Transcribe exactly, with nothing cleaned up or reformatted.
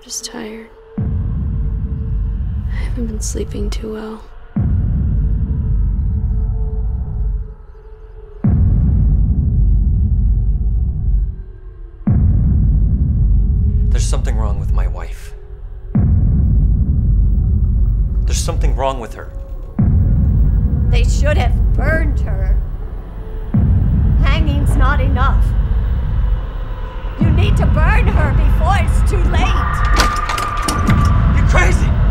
Just tired. I haven't been sleeping too well. There's something wrong with my wife. There's something wrong with her. They should have burned her. Hanging's not enough. You need to burn her before it's too late. You're crazy!